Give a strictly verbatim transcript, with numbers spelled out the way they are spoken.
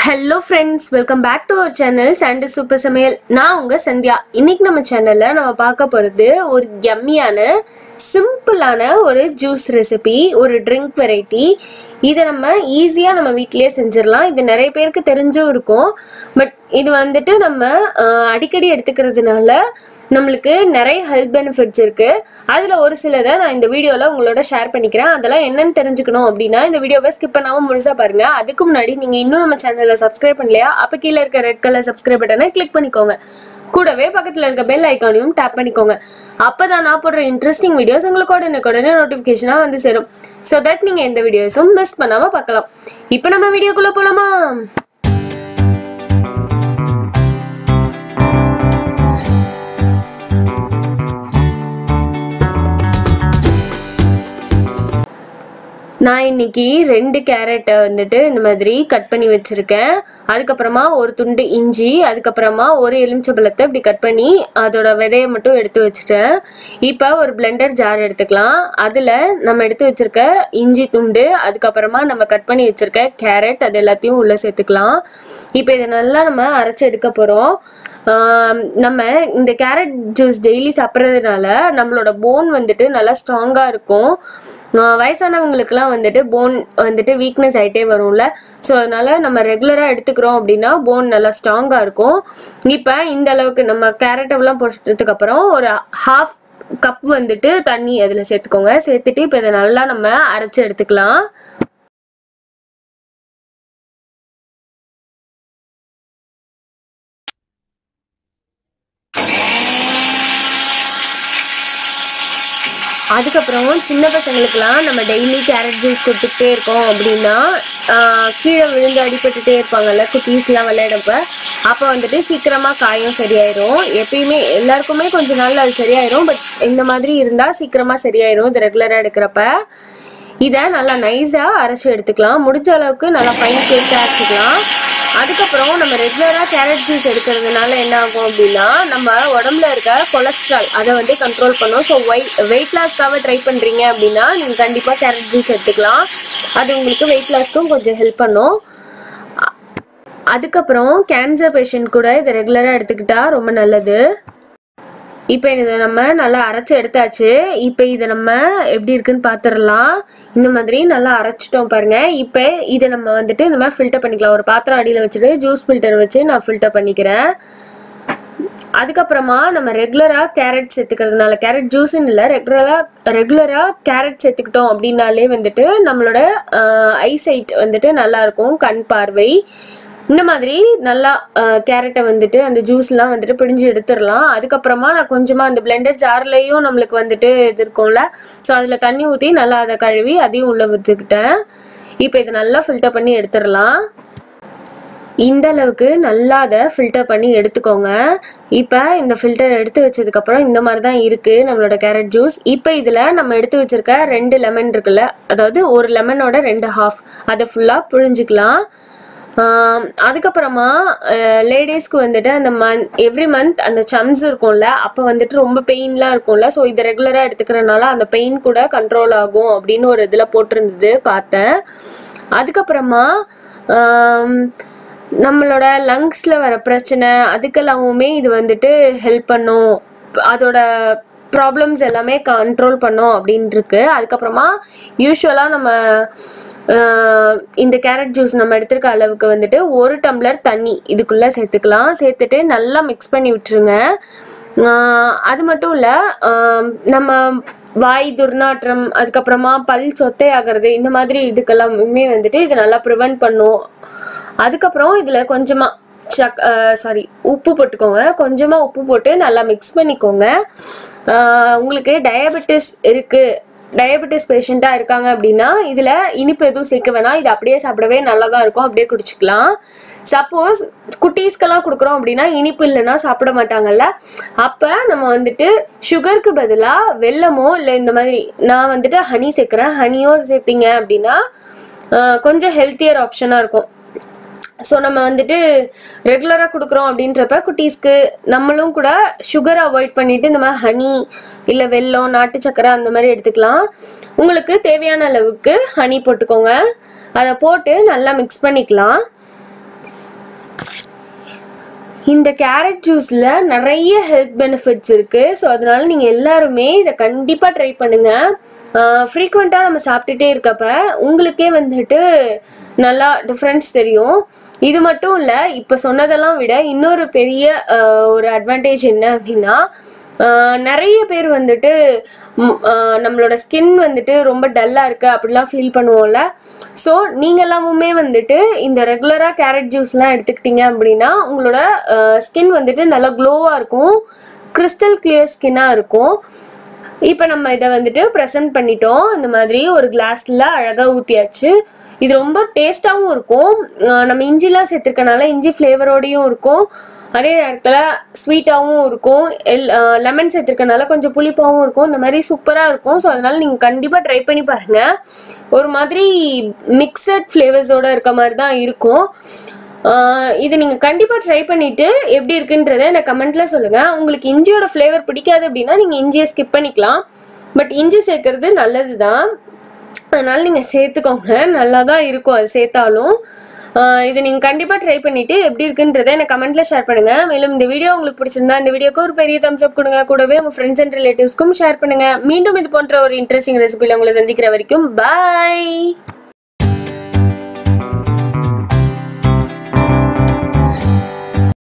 Hello friends, welcome back to our channel Sandy Super Samayal. நான் உங்க சந்தியா. இன்னைக்கு நம்ம சேனல்ல நம்ம பார்க்க போறது ஒரு yummy-ஆன சிம்பிளான ஒரு ஜூஸ் ரெசிபி, ஒரு ட்ரிங்க் வெரைட்டி. இத நம்ம ஈஸியா நம்ம வீட்லயே செஞ்சிரலாம். இது நிறைய பேருக்கு தெரிஞ்சும் இருக்கும். பட் இது வந்துட்டு நம்ம அடிக்கடி எடுத்துக்கிறதுனால நமக்கு நிறைய ஹெல்த் பெனிஃபிட்ஸ் இருக்கு. அதுல ஒரு சிலதை நான் இந்த வீடியோல உங்களோட ஷேர் பண்ணிக்கிறேன். அதெல்லாம் என்னன்னு தெரிஞ்சுக்கணும் அப்படின்னா இந்த வீடியோவை ஸ்கிப் பண்ணாம முழுசா பாருங்க. அதுக்கு முன்னாடி நீங்க இன்னும் நம்ம சேனலை சப்ஸ்கிரைப் பண்ணலையா, அப்ப கீழே இருக்க ரெட் கலர் சப்ஸ்கிரைப் பட்டனை கிளிக் பண்ணிக்கோங்க. கூடவே பக்கத்துல இருக்க பெல் ஐக்கானையும் டேப் பண்ணிக்கோங்க. அப்பதான் நான் போடுற இன்ட்ரெஸ்டிங் வீடியோஸ் உங்களுக்கு உடனே உடனே நோட்டிபிகேஷனா வந்து சேரும். சோ தட் நீங்க எந்த வீடியோஸும் மிஸ் பண்ணாம பார்க்கலாம். இப்போ நம்ம வீடியோக்குள்ள போலாமா? நான் இன்னைக்கு ரெண்டு கேரட்டை வந்துட்டு இந்த மாதிரி கட் பண்ணி வச்சிருக்கேன். அதுக்கப்புறமா ஒரு துண்டு இஞ்சி, அதுக்கப்புறமா ஒரு எலுமிச்சம்பழத்தை இப்படி கட் பண்ணி அதோட விதையை மட்டும் எடுத்து வச்சுட்டேன். இப்போ ஒரு பிளெண்டர் ஜார் எடுத்துக்கலாம். அதில் நம்ம எடுத்து வச்சிருக்க இஞ்சி துண்டு, அதுக்கப்புறமா நம்ம கட் பண்ணி வச்சிருக்க கேரட், அது எல்லாத்தையும் உள்ளே சேர்த்துக்கலாம். இப்போ இதை நல்லா நம்ம அரைச்சி எடுக்க போகிறோம். நம்ம இந்த கேரட் ஜூஸ் டெய்லி சாப்பிட்றதுனால நம்மளோட போன் வந்துட்டு நல்லா ஸ்ட்ராங்காக இருக்கும். வயசானவங்களுக்குலாம் வந்துட்டு போன் வந்துட்டு வீக்னஸ் ஆகிட்டே வரும்ல. ஸோ அதனால நம்ம ரெகுலராக எடுத்துக்கிறோம் அப்படின்னா போன் நல்லா ஸ்ட்ராங்காக இருக்கும். இப்போ இந்த அளவுக்கு நம்ம கேரட்டெல்லாம் பொரிச்சதுக்கு அப்புறம் ஒரு ஹாஃப் கப் வந்துட்டு தண்ணி அதில் சேர்த்துக்கோங்க. சேர்த்துட்டு இப்போ இதை நல்லா நம்ம அரைச்சி எடுத்துக்கலாம். அதுக்கப்புறம் சின்ன பசங்களுக்குலாம் நம்ம டெய்லி கேரட் ஜூஸ் கொடுத்துக்கிட்டே இருக்கோம் அப்படின்னா கீழே விழுந்து அடிபட்டுட்டே இருப்பாங்கல்ல குட்டீஸ்லாம் விளையாடப்ப, அப்போ வந்துட்டு சீக்கிரமாக காயம் சரியாயிரும். எப்பயுமே எல்லாருக்குமே கொஞ்ச நாள் அது சரியாயிரும். பட் இந்த மாதிரி இருந்தால் சீக்கிரமாக சரியாயிரும் இது ரெகுலராக எடுக்கிறப்ப. இதை நல்லா நைஸாக அரைச்சி எடுத்துக்கலாம். முடிஞ்ச அளவுக்கு நல்லா ஃபைன் பேஸ்ட்டாக அரைச்சிக்கலாம். அதுக்கப்புறம் நம்ம ரெகுலராக கேரட் ஜூஸ் எடுக்கிறதுனால என்ன ஆகும் அப்படின்னா நம்ம உடம்புல இருக்க கொலஸ்ட்ரால் அதை வந்து கண்ட்ரோல் பண்ணும். ஸோ வெயிட் வெயிட் லாஸ்க்காக ட்ரை பண்ணுறீங்க அப்படின்னா நீங்கள் கண்டிப்பாக கேரட் ஜூஸ் எடுத்துக்கலாம். அது உங்களுக்கு வெயிட் லாஸ்க்கும் கொஞ்சம் ஹெல்ப் பண்ணும். அதுக்கப்புறம் கேன்சர் பேஷண்ட் கூட இதை ரெகுலராக எடுத்துக்கிட்டா ரொம்ப நல்லது. இப்போ இதை நம்ம நல்லா அரைச்சி எடுத்தாச்சு. இப்போ இதை நம்ம எப்படி இருக்குன்னு பார்த்துடலாம். இந்த மாதிரி நல்லா அரைச்சிட்டோம் பாருங்க. இப்போ இதை நம்ம வந்துட்டு இந்த மாதிரி ஃபில்டர் பண்ணிக்கலாம். ஒரு பாத்திரம் அடியில் வச்சுட்டு ஜூஸ் ஃபில்டர் வச்சு நான் ஃபில்டர் பண்ணிக்கிறேன். அதுக்கப்புறமா நம்ம ரெகுலராக கேரட் சேர்த்துக்கிறதுனால, கேரட் ஜூஸ்ன்னு இல்லை, ரெகுலராக ரெகுலராக கேரட் சேர்த்துக்கிட்டோம் அப்படின்னாலே வந்துட்டு நம்மளோட ஐசைட் வந்துட்டு நல்லாயிருக்கும், கண் பார்வை. இந்த மாதிரி நல்லா கேரட்டை வந்துட்டு அந்த ஜூஸ்லாம் வந்துட்டு பிழிஞ்சு எடுத்துடலாம். அதுக்கப்புறமா நான் கொஞ்சமாக அந்த பிளெண்டர் ஜார்லேயும் நம்மளுக்கு வந்துட்டு இது இருக்கும்ல, ஸோ அதில் தண்ணி ஊற்றி நல்லா அதை கழுவி அதையும் உள்ளே ஊற்றிக்கிட்டேன். இப்போ இதை நல்லா ஃபில்டர் பண்ணி எடுத்துடலாம். இந்த அளவுக்கு நல்லா அதை ஃபில்டர் பண்ணி எடுத்துக்கோங்க. இப்போ இந்த ஃபில்டர் எடுத்து வச்சதுக்கப்புறம் இந்த மாதிரி தான் இருக்குது நம்மளோட கேரட் ஜூஸ். இப்போ இதில் நம்ம எடுத்து வச்சுருக்க ரெண்டு லெமன் இருக்குல்ல, அதாவது ஒரு லெமனோட ரெண்டு ஹாஃப், அதை ஃபுல்லாக புழிஞ்சிக்கலாம். அதுக்கப்புறமா லேடிஸ்க்கு வந்துட்டு அந்த மந்த் எவ்ரி மந்த் அந்த சம்ஸ் இருக்கும்ல, அப்போ வந்துட்டு ரொம்ப பெயின்லாம் இருக்கும்ல. ஸோ இதை ரெகுலராக எடுத்துக்கிறனால அந்த பெயின் கூட கண்ட்ரோல் ஆகும் அப்படின்னு ஒரு இதில் போட்டிருந்தது பார்த்தேன். அதுக்கப்புறமா நம்மளோட லங்ஸில் வர பிரச்சனை அதுக்கெல்லாமுமே இது வந்துட்டு ஹெல்ப் பண்ணும். அதோட ப்ராப்ளம்ஸ் எல்லாமே கண்ட்ரோல் பண்ணோம் அப்படின்ட்டு இருக்கு. அதுக்கப்புறமா யூஸ்வலாக நம்ம இந்த கேரட் ஜூஸ் நம்ம எடுத்துருக்க அளவுக்கு வந்துட்டு ஒரு டம்ளர் தண்ணி இதுக்குள்ளே சேர்த்துக்கலாம். சேர்த்துட்டு நல்லா மிக்ஸ் பண்ணி விட்டுருங்க. அது மட்டும் இல்லை, நம்ம வாய் துர்நாற்றம், அதுக்கப்புறமா பல் சொத்தை ஆகிறது, இந்த மாதிரி இதுக்கெல்லாமே வந்துட்டு இது நல்லா ப்ரிவென்ட் பண்ணும். அதுக்கப்புறம் இதில் கொஞ்சமாக சக் சாரி உப்பு போட்டுக்கோங்க. கொஞ்சமாக உப்பு போட்டு நல்லா மிக்ஸ் பண்ணிக்கோங்க. உங்களுக்கு டயபெட்டிஸ் இருக்குது, டயபெட்டிஸ் பேஷண்ட்டாக இருக்காங்க அப்படின்னா இதில் இனிப்பு எதுவும் சேர்க்க வேணாம். இது அப்படியே சாப்பிடவே நல்லா தான் இருக்கும், அப்படியே குடிச்சிக்கலாம். சப்போஸ் குட்டீஸ்க்கெல்லாம் கொடுக்குறோம் அப்படின்னா இனிப்பு இல்லைன்னா சாப்பிட மாட்டாங்கல்ல, அப்போ நம்ம வந்துட்டு சுகருக்கு பதிலாக வெல்லமோ இல்லை இந்த மாதிரி நான் வந்துட்டு ஹனி சேர்க்குறேன், ஹனியோ சேர்த்திங்க அப்படின்னா கொஞ்சம் ஹெல்த்தியர் ஆப்ஷனாக இருக்கும். ஸோ நம்ம வந்துட்டு ரெகுலராக கொடுக்குறோம் அப்படின்றப்ப குட்டீஸ்க்கு நம்மளும் கூட சுகரை அவாய்ட் பண்ணிவிட்டு இந்த மாதிரி ஹனி இல்லை வெல்லம், நாட்டு சக்கரை அந்த மாதிரி எடுத்துக்கலாம். உங்களுக்கு தேவையான அளவுக்கு ஹனி போட்டுக்கோங்க. அதை போட்டு நல்லா மிக்ஸ் பண்ணிக்கலாம். இந்த கேரட் ஜூஸில் நிறைய ஹெல்த் பெனிஃபிட்ஸ் இருக்குது. ஸோ அதனால நீங்கள் எல்லாருமே இதை கண்டிப்பாக ட்ரை பண்ணுங்கள். ஃப்ரீக்வெண்ட்டாக நம்ம சாப்பிட்டுட்டே இருக்கப்ப உங்களுக்கே வந்துட்டு நல்லா டிஃப்ரென்ஸ் தெரியும். இது மட்டும் இல்லை, இப்போ சொன்னதெல்லாம் விட இன்னொரு பெரிய ஒரு அட்வான்டேஜ் என்ன அப்படின்னா, நிறைய பேர் வந்துட்டு நம்மளோட ஸ்கின் வந்துட்டு ரொம்ப டல்லாக இருக்குது அப்படிலாம் ஃபீல் பண்ணுவோம்ல. ஸோ நீங்கள் எல்லாமுமே வந்துட்டு இந்த ரெகுலராக கேரட் ஜூஸ்லாம் எடுத்துக்கிட்டீங்க அப்படின்னா உங்களோட ஸ்கின் வந்துட்டு நல்லா க்ளோவாக இருக்கும், கிறிஸ்டல் கிளியர் ஸ்கின்னாக இருக்கும். இப்போ நம்ம இதை வந்துட்டு ப்ரெசென்ட் பண்ணிட்டோம். இந்த மாதிரி ஒரு கிளாஸில் அழகாக ஊற்றியாச்சு. இது ரொம்ப டேஸ்ட்டாகவும் இருக்கும். நம்ம இஞ்சிலாம் சேர்த்துருக்கனால இஞ்சி ஃப்ளேவரோடையும் இருக்கும், அதே நேரத்தில் ஸ்வீட்டாகவும் இருக்கும். எல் லெமன் சேர்த்துருக்கனால கொஞ்சம் புளிப்பாகவும் இருக்கும். இந்த மாதிரி சூப்பராக இருக்கும். ஸோ அதனால் நீங்கள் கண்டிப்பாக ட்ரை பண்ணி பாருங்கள். ஒரு மாதிரி மிக்சட் ஃப்ளேவர்ஸோடு இருக்க மாதிரி தான் இருக்கும். இது நீங்கள் கண்டிப்பாக ட்ரை பண்ணிவிட்டு எப்படி இருக்குன்றதை எனக்கு கமெண்ட்டில் சொல்லுங்கள். உங்களுக்கு இஞ்சியோட ஃப்ளேவர் பிடிக்காது அப்படின்னா நீங்கள் இஞ்சியை ஸ்கிப் பண்ணிக்கலாம். பட் இஞ்சி சேர்க்கறது நல்லது தான், அதனால் நீங்கள் சேர்த்துக்கோங்க, நல்லா தான் இருக்கும் அது சேர்த்தாலும். இதை நீங்கள் கண்டிப்பாக ட்ரை பண்ணிவிட்டு எப்படி இருக்குன்றதை எனக்கு கமெண்ட்டில் ஷேர் பண்ணுங்கள். மேலும் இந்த வீடியோ உங்களுக்கு பிடிச்சிருந்தா இந்த வீடியோக்கு ஒரு பெரிய தம்ஸ் அப் கொடுங்க. கூடவே உங்கள் ஃப்ரெண்ட்ஸ் அண்ட் ரிலேட்டிவ்ஸ்க்கும் ஷேர் பண்ணுங்கள். மீண்டும் இது போன்ற ஒரு இன்ட்ரெஸ்டிங் ரெசிபியில் உங்களை சந்திக்கிற வரைக்கும் பாய்.